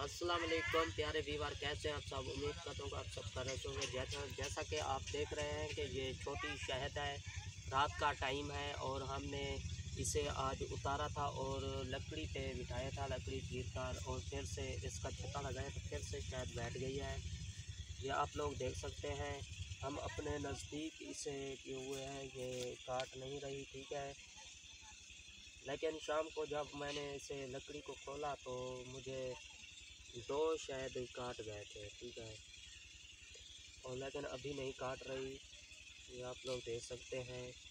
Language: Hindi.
अस्सलाम वालेकुम प्यारे व्यूअर, कैसे हैं आप सब। उम्मीद करता हूँ आप सब कर रहे होंगे। जैसा कि आप देख रहे हैं कि ये छोटी शहद है, रात का टाइम है और हमने इसे आज उतारा था और लकड़ी पे बिठाया था, लकड़ी चीर कर, और फिर से इसका छत्ता लगाया तो फिर से शहद बैठ गई है। ये आप लोग देख सकते हैं। हम अपने नज़दीक इसे किए हुए हैं, ये काट नहीं रही, ठीक है। लेकिन शाम को जब मैंने इसे लकड़ी को खोला तो मुझे दो शायद काट गए थे, ठीक है। और लेकिन अभी नहीं काट रही, ये आप लोग देख सकते हैं।